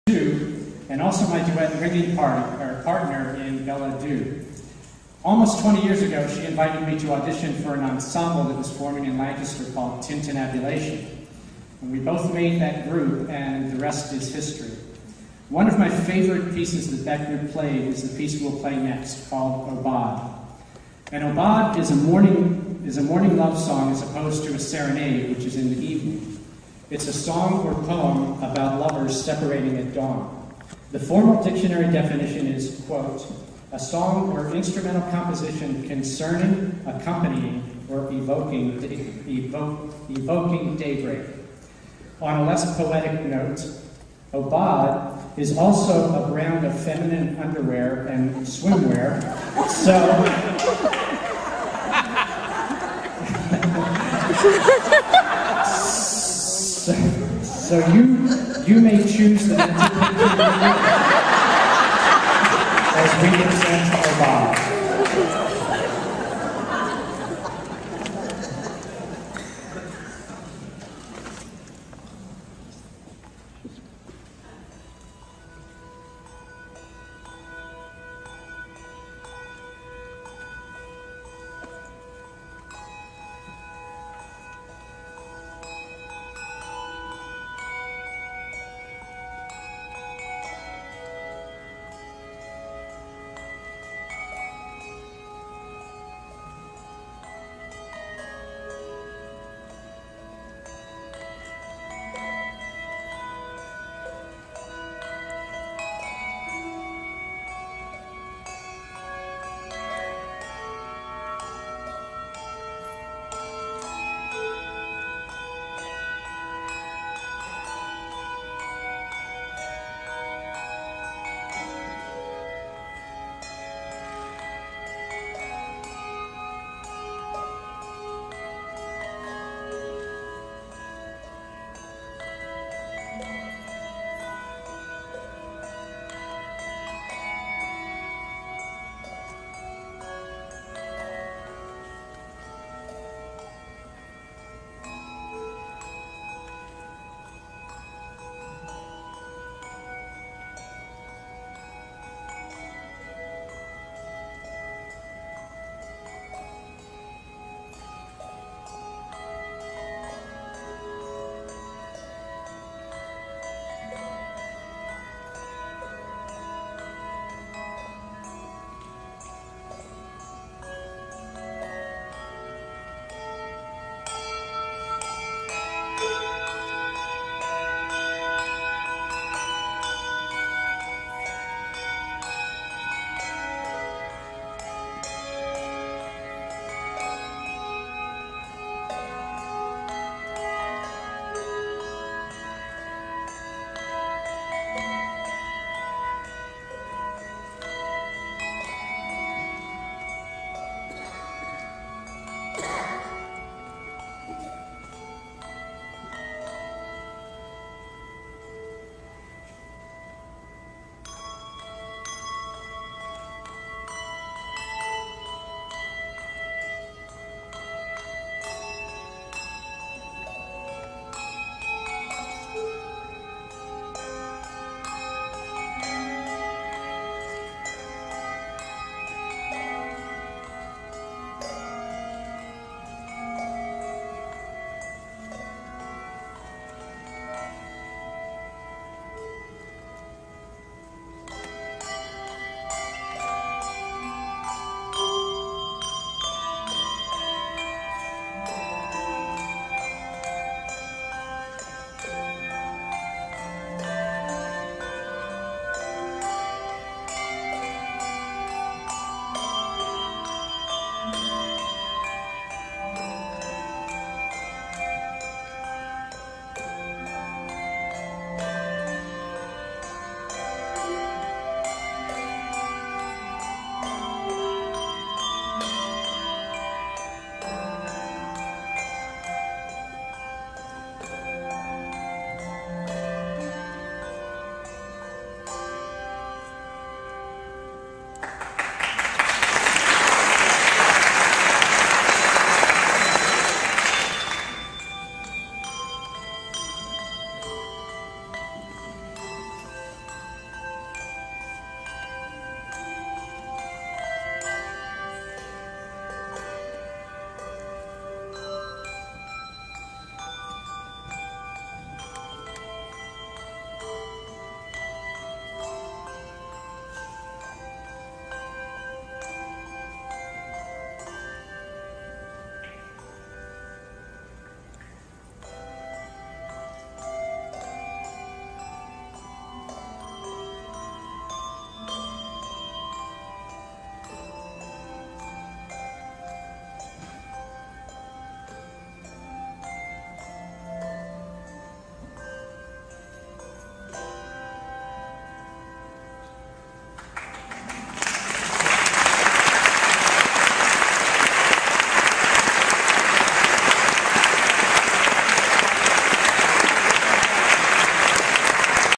and also my duet and ringing partner in Bella Do. Almost 20 years ago, she invited me to audition for an ensemble that was forming in Lancaster called Tintinabulation. And we both made that group, and the rest is history. One of my favorite pieces that group played is the piece we'll play next, called Aubade. And Aubade is a morning love song as opposed to a serenade, which is in the evening. It's a song or poem about lovers separating at dawn. The formal dictionary definition is, quote, a song or instrumental composition concerning, accompanying, or evoking daybreak. On a less poetic note, Aubade is also a brand of feminine underwear and swimwear, so you may choose the as we present